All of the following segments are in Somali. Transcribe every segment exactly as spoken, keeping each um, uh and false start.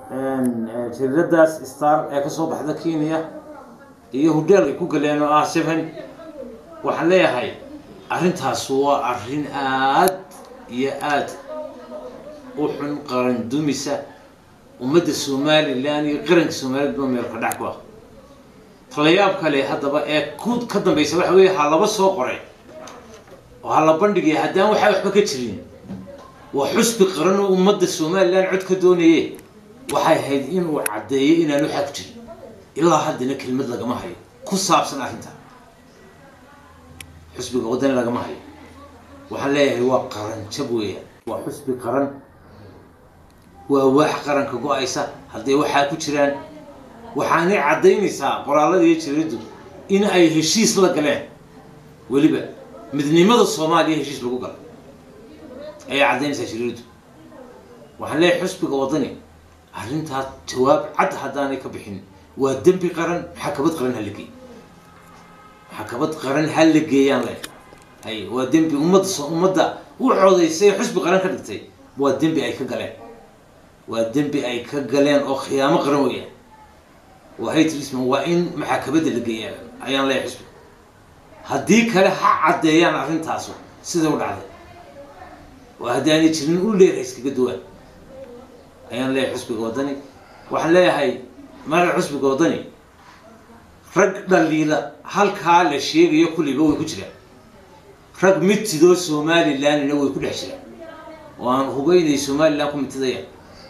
jiraddaas star ee ka soo baxda Kenya iyo hotel ay ku galeen oo ah seven waxaan leeyahay arrintaas waa arrin aad iyo aad u xun qaran dumisa ummadda Soomaaliland iyo qaranka Soomaaliland ba meel ka dhac ku ah talayaab kale hadaba ee ku ka dambaysa waxa weeye halaba soo qoray oo hala bandhigay hadaan waxa waxba ka jirin waa xusbi qaran oo ummadda Soomaaliland cod ka doonayay waxay hayd in uu cadeeyo inaan waxa ku jirin ilaa haddana kelmad laga ma hayo ku saabsan arrinta xusbiga waddan laga ma hayo waxaan leeyahay waa qaran jab weeye waa xusbi qaran waa wax qaranka go'aysa hadii waxa ku jiraan waxaan cadeynaysaa qoraalladii jireedu in ay heshiis la galeen waliba midnimada Soomaaliya heshiis lagu galay ay cadeynaysaa jireedu waxaan leeyahay xusbiga waddani arrinta jawaab cad hadaan ka bixin waa dambi qaran xakabad qaran haligi xakabad qaran haligeeyaan leh ay waa dambi ummadda ummadda u codeysay xusbi qaran ka dhigtay waa dambi ay ka galeen waa dambi ay ka galeen oo khiyaamo qaran weeyaan وهيت اسمه وإن محاكمة اللي أيان لا يحسب هديك له حد أيان عشان تعصو سيدا ولا عذا وهداني تشرين نقول ليه رئيس كدوان أيان لا يحسب قوضني وحلا هاي ما يحسب قوضني رج الليلة هل كهال الشيء يأكل يجوا يكشره رج مت دول سومالي لان نو يكل عشرة وان هو بيني سومالي لكم متضيع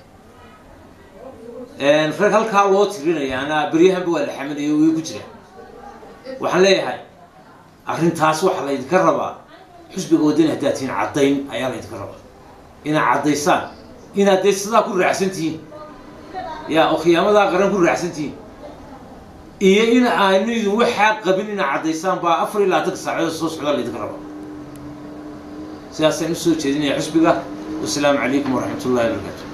ان فرق halka loo tirinayo ana bariyaha buu la xamadiyo way ku jiraan waxaan leeyahay arrintaas waxa la idin ka rabaa xusbiga waddan hadaatiin cadeyn ayaa la idin ka rabaa ina cadeysaan ina deysada ku raacsantiin ya oo khiyaamada qaran ku raacsantiin iyo in aanu waxa qabin ina cadeysaan ba afar ilaa toban saacadood soo socda la idin ka rabaa siyaasad soo jeedinaya xusbiga. Wassalaamu calaykum wa rahmatullahi wa barakatuh.